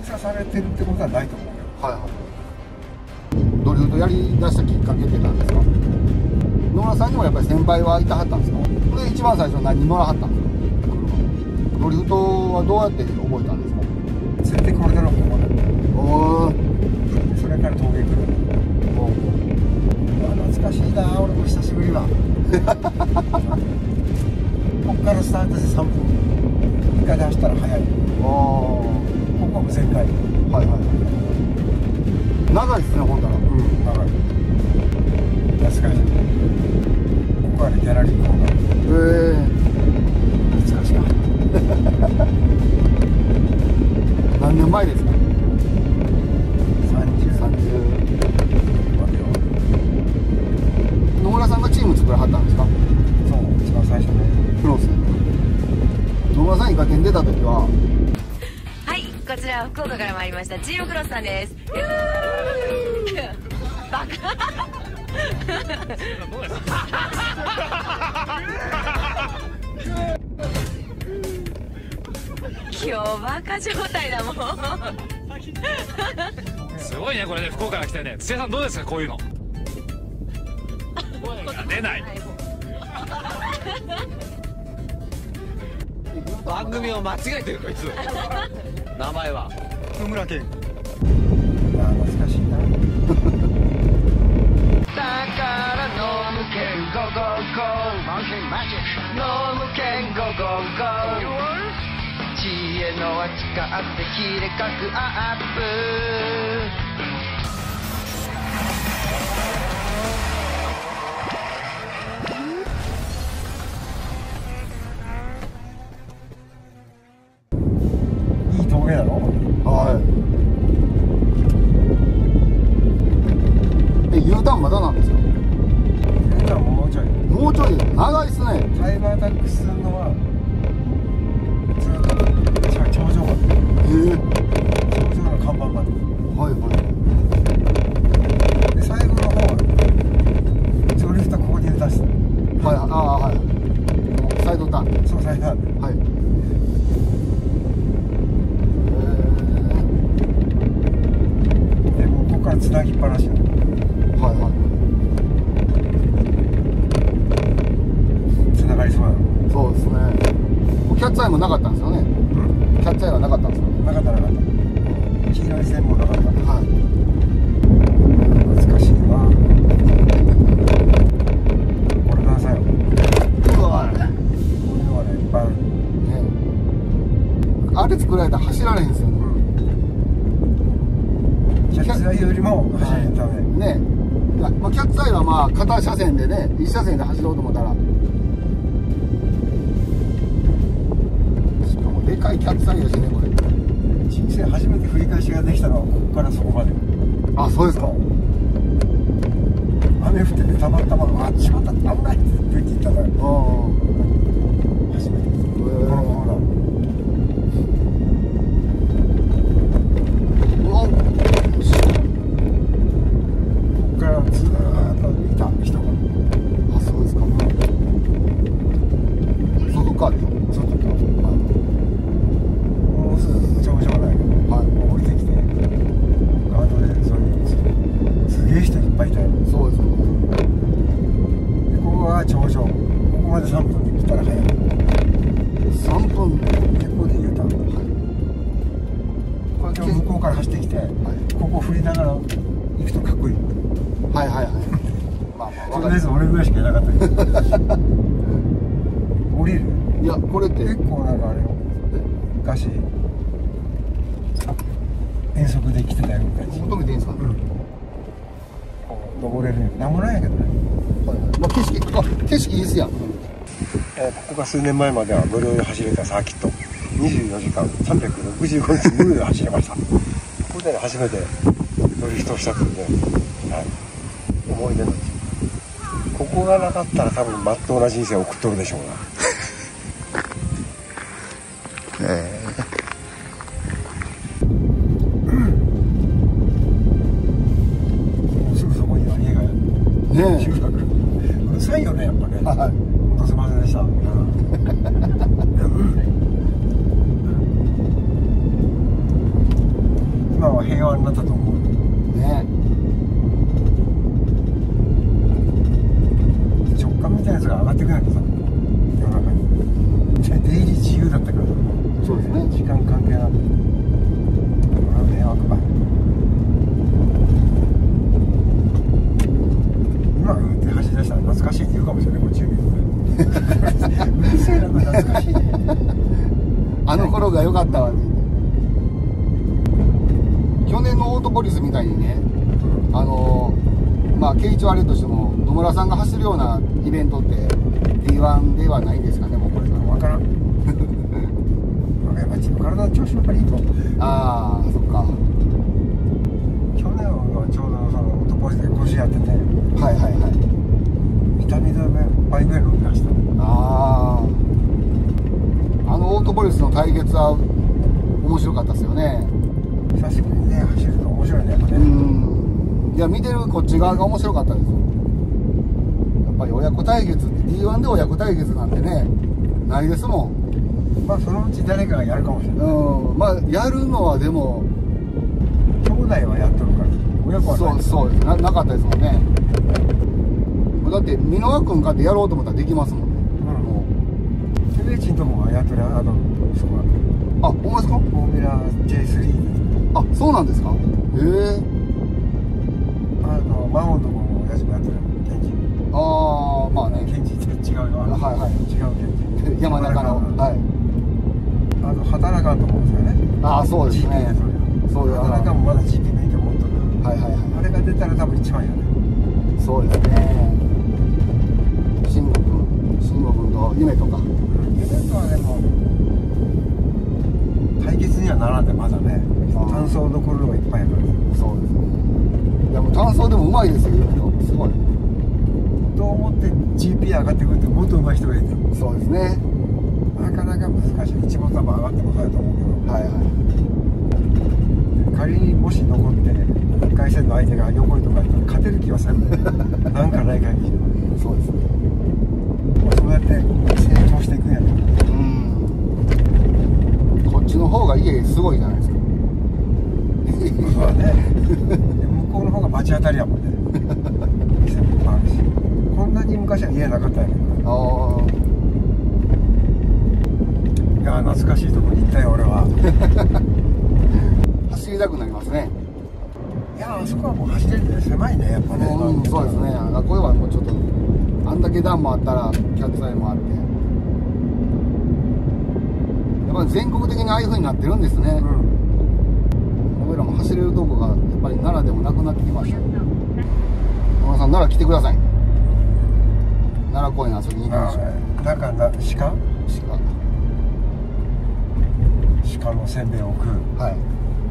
鎖されてるってことはないと思うよ。 はいはい。ドリフトやりだしたきっかけって何ですか？野村さんにもやっぱり先輩はいたはったんですか？で一番最初何乗らはったんですか？ドリフトはどうやって覚えたんですか？ 連れてこれたのここまで。 おお。 それから峠来る。おお。懐かしいな、俺も久しぶりは。ここからスタートして3分以下で走ったら早い。 ああ。 ここは無旋回。 はいはい。長いですね、ほんだら。 うん、長い。懐かしい。ここはね、ギャラリーコーナー。懐かしかった。 何年前ですか ？30。 野村さんがチーム作らはったんですか？ そう、一番最初ね。 クロス。野村さんイカ天出た時は、 はい、こちら福岡から参りましたチームクロスさんです。バカ。今日バカ状態だもん。 すごいねこれね、福岡から来てね。土屋さんどうですかこういうの？出ない。 番組を間違えてるこいつ。名前は野村健。懐かしいな。だから飲むけんゴーゴーゴーマウンテンマジック。飲むけんゴーゴーゴー知恵の輪使ってキレかくアップ。いい峠だろ。 はい。U ターンまだなんですか？ U ターンもうちょい。 もうちょい長いっすね。 タイムアタックするのはずっと頂上まで。頂上の看板まで。 はいはい。 で最後の方ドリフトここに出した。 はい、ああはい。サイドターン。 そうサイドターン。 はい。 でもうここからつなぎっぱなし。 はいはい。 つながりそうなの。 そうですね。キャッツアイもなかったんですよね。キャッツアイはなかったんですよね。 なかったなかった。黄色い線もなかった。 はい。 懐かしいわ。これなさよ。 うわ。 こういうのがねいっぱいある。 ね。あれ作られたら走られへんですよね。 キャッツアイよりも走るため。 ね。いやまあキャッツアイはまあ片車線でね、一車線で走ろうと思ったら。しかもでかいキャッツアイやしねこれ。 人生初めて振り返しができたのはここからそこまで。 あ、そうですか。 雨降っててたまたまあっちまった危ないって言ったから。初めて。このままだ。ここからずーっといた人が。 あ、そうですか。外側でしょ。 そうだった。もうすぐ頂上だけど、 はい。 降りてきてガードレール沿いにすげえ人いっぱいいたよ。 そうですよね。 でここが頂上。ここまで3分で来たら早い。 3分。 結構で言うた。はい。これ今日向こうから走ってきて、ここ振りながら行くとかっこいい。 はいはいはい。まあまあとりあえず俺ぐらいしかいなかったけど。降りる。 いやこれって結構なんかあれよ。昔遠足で来てたよ昔。 求めていいんですか？ こう登れるよ。なんもないんやけどね。 まあ景色いいっすやん。 ここが数年前までは無料で走れたサーキット。24時間365日無料で走れました。ここで初めてドリフトしたというね、はい、思い出の地。ここがなかったら多分まっとうな人生を送っとるでしょうな。もうすぐそこには家がねえ。 集落。うるさいよねやっぱね。 はい。 本当すいませんでした。 は平和になったと思う。 ね。 直感みたいなやつが上がってくないとさ、世の中に出入り自由だったから。 そうですね。 時間関係なく、これは迷惑ばい。今言って走り出したら懐かしいって言うかもしれない、こっち見ると。うるせえな、これ懐かしい。 あの頃が良かったわね。去年のオートポリスみたいにね、まあ景一悪いとしても野村さんが走るようなイベントって D1 ではないんですかね、もうこれ分からん。やっぱ自分体の調子やっぱりいいと。 ああ、そっか。 去年はちょうどそのオートポリスで腰やってて、 はいはいはい。 痛み止めバイクで飲みました。 ああ、あのオートポリスの対決は面白かったですよね。 久しぶりにね走るの面白いね、やっぱね。 いや、見てるこっち側が面白かったですよ。やっぱり親子対決って D1 で親子対決なんてね、ないですもん。 まあそのうち誰かがやるかもしれない。 まあやるのはでも兄弟はやっとるから、親子はない。 そうです。なかったですもんね。だって箕輪君かってやろうと思ったらできますもんね。もうセベチんとこがやっとる、そこはう、あ、ほんまですか？ フォーミュラ J3 で。 あ、そうなんですか？へえ。 マオンとこも親父もやってる、ケンジ。 ああ、まあね。 ケンジって違うよ。 はいはい。 違うケンジ。 山中の。はい。 働かんとこですよね。 ああ、そうですね。そういう。 働かんもまだ GP 免許持っとる。 はいはいはい。 あれが出たら多分一番やね。 そうですね。慎吾君と夢とか。 夢とはでも対決にはならんで、まだね。単走残るのがいっぱいやから。 そうですね。いや、もう単走でもうまいですよ、夢と。すごい。 と思って GP 上がってくるともっと上手い人がいる。 そうですね。 なかなか難しい。一番多分上がってもそうやと思うけど。 はいはい。 仮にもし残って1回戦の相手が横井とかやったら勝てる気がする。なんかない限り。 そうですね。 そうやって成長していくんやね。 こっちの方が家すごいじゃないですか。 まあね。向こうの方が罰当たりやもんね。店もいっぱいあるし。こんなに昔は家なかったんやけど。いや、懐かしいとこに行ったよ、俺は。 走りたくなりますね。 いや、あそこはもう走れるんで狭いね、やっぱね。 そうですね。これはもうちょっと、あんだけ段もあったら、キャッツアイもあって。やっぱり全国的にああいう風になってるんですね。俺らも走れるとこが、やっぱり奈良でもなくなってきました。野村さん、奈良来てください。奈良公園遊びに行きましょう。 なんか鹿のせんべいを食う。 はい。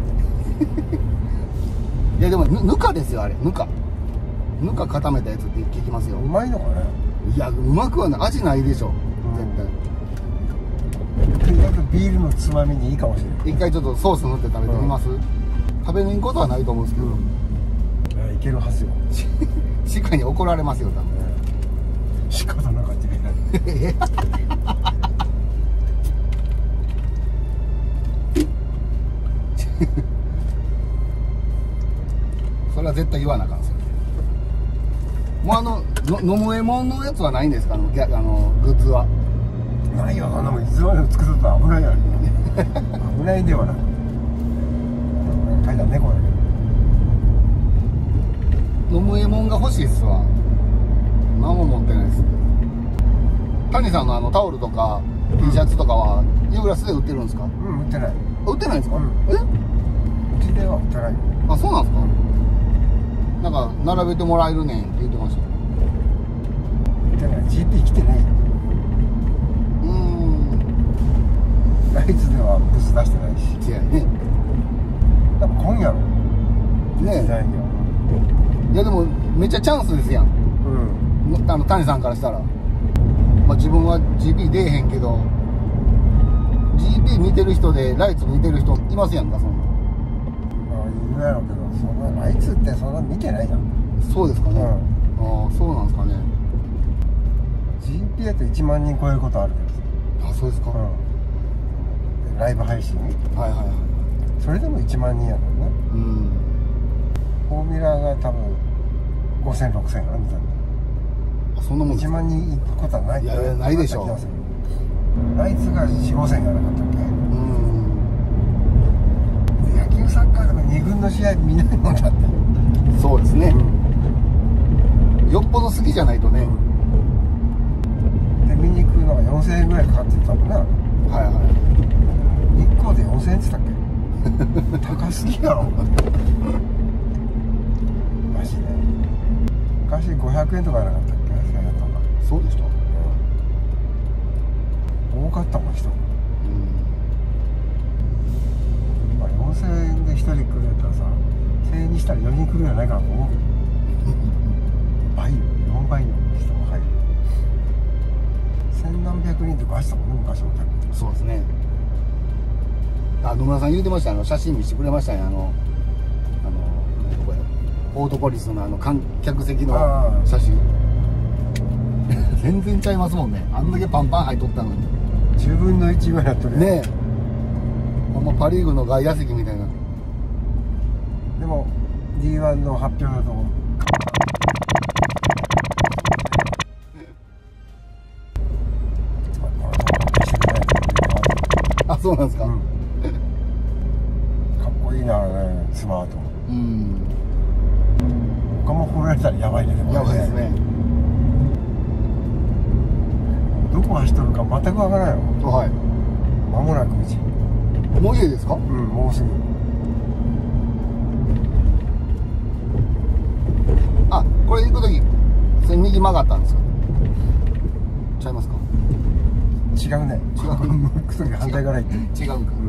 いやでもぬかですよ、あれ。ぬか固めたやつって聞きますよ。 うまいのかね。 いや、うまくはない。味ないでしょ、 絶対。とにかくビールのつまみにいいかもしれない。 一回ちょっとソース塗って食べてみます？食べに行くことはないと思うんですけど。 いけるはずよ。 鹿に怒られますよ、多分。 鹿だなかってね。 それは絶対言わなあかんですよ。もう飲むえもんのやつはないんですか？グッズは。 ないよ、そんなもんいつまでも作ると危ないやん。危ないんではなく。書いた猫だけど。飲むえもんが欲しいっすわ。何も持ってないです。谷さんのタオルとか T シャツとかはユーグラスで売ってるんですか？ 売ってない。 売ってないんですか？うちでは売ってないよ。 あ、そうなんですか？なんか並べてもらえるねんって言ってました。 売ってない。GP 来てない。ライツではブス出してないし。 違うね。 多分今夜のね時代には。 いやでもめっちゃチャンスですやん。谷さんからしたら。まあ自分は GP 出えへんけど GP 見てる人でライツ見てる人いますやんか、そんな。 まあいるやろうけど、そんなライツってそんな見てないじゃん。 そうですかね。ああ、そうなんですかね。 GP だと1万人超えることあるけどさ。 あ、そうですか。 ライブ配信。 はいはいはい。 それでも1万人やもんね。 フォーミュラが多分5000、6000かなみたいな。 そんなもんです 1 か。 万人行くことはない。 いやいやないでしょう。 あいつが4、5000やなかったっけ。 うん。 野球サッカーとか2軍の試合見ないもんだって。 そうですね。よっぽど好きじゃないとね。 で見に行くのが4000円ぐらいかかってたもんな。 はいは日光で4000円って言ったっけ。高すぎやろ。マジで。昔500円とかなかったっけ、1000円とか。 い。そうでした。 多かったもん人。 うん。 まあ4000円で1人来るやったらさ、1000円にしたら4人来るんじゃないかなと思うけど。倍よ、4倍の人が入る。千何百人とかしたもんね、昔の客。 そうですね。野村さん言うてました。写真見せてくれましたね。どこや。オートポリスの観客席の写真。全然ちゃいますもんね。あんだけパンパン入っとったのに。 10分の1ぐらいになっとるやん。 ねえ。ほんまパリーグの外野席みたいな。 でも D1 の発表だとあ、そうなんですか。 かっこいいな、スマート。 うん。 他も褒められたらやばいね。でもやばいですね。 どこ走っとるか全くわからないよ。 はい。 間もなくうち。 もう家ですか。 うん、もうすぐ。 あ、これ行くとき、右曲がったんですか。ちゃいますか。 違うね。 違う。 向くとき反対から行って。 違うんか。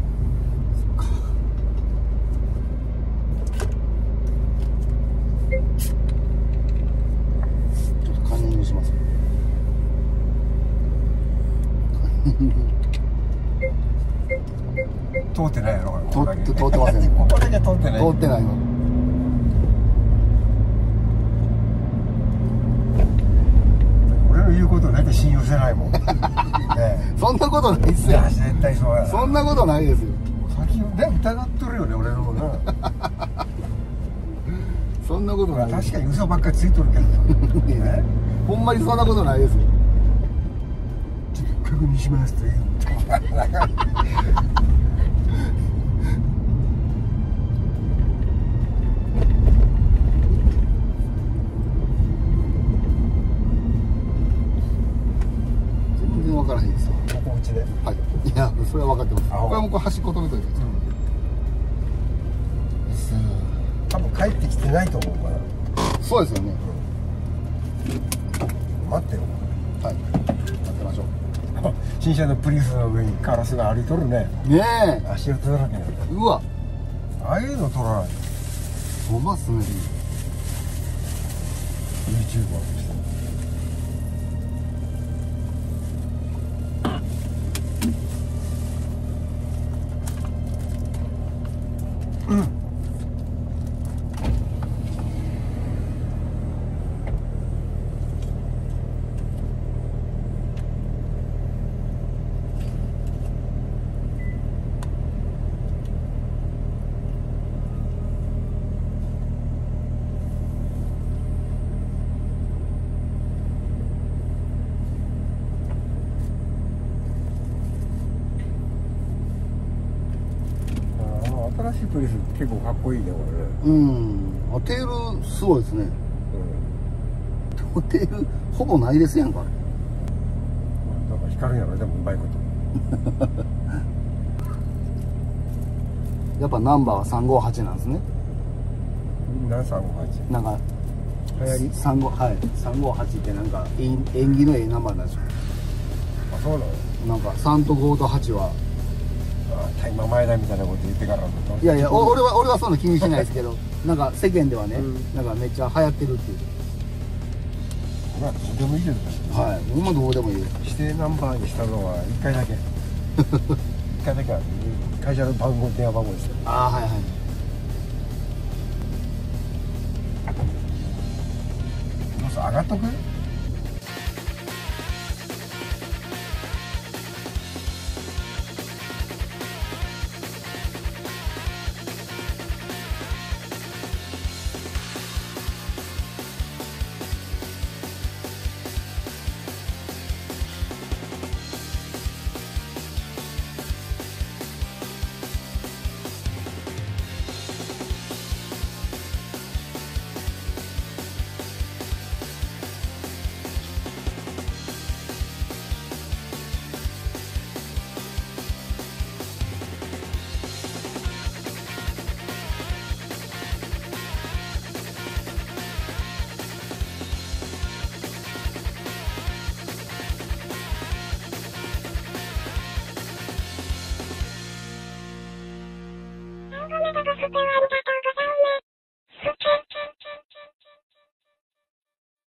ちょっとカンニングします。 通ってないやろ、これ。 通ってません。 ここだけ通ってない。 通ってないの。 俺の言うことを大体信用してないもん。ねえ。 そんなことないっすよ。 いや、絶対そうやな。 そんなことないですよ。 先をね、疑っとるよね、俺のもな。 そんなことない。 確かに嘘ばっかりついとるけどさ。ね、 ほんまにそんなことないですよ。 ちょっと確認しますという。 全然わからへんですよ。 ここうちで。 はい。いや、それは分かってます。これはもう端っこ止めといてください。 多分帰ってきてないと思うから。 そうですよね。 待ってよ。 はい。待ってましょ新車のプリウスの上にカラスが歩いとるね。 う。ねえ。 足音だらけなんだ。 うわ。 ああいうの撮らない。 ほんまっすね。 YouTuber として。新しいプリウス結構かっこいいね、これね。 うん。あ、テールすごいですね。テールほぼないですやんか。 なんか光るんやろ、でもうまいこと。 やっぱナンバーは358なんですね。 何358。 なんか流行り。 358ってなんか縁起のええナンバーなんですよ。 あ、そうなの。 なんか3と5と8は。 大麻前だみたいなこと言ってからだと。 いやいや、俺はそんな気にしないですけど、なんか世間ではね、 うんなんかめっちゃ流行ってるっていう。 まあどうでもいいけどね。 はい。ほんまどうでもいい。 指定ナンバーにしたのは1回だけ。1回だけは会社の電話番号ですよ。 ああ、はいはい。 どうする、上がっとく？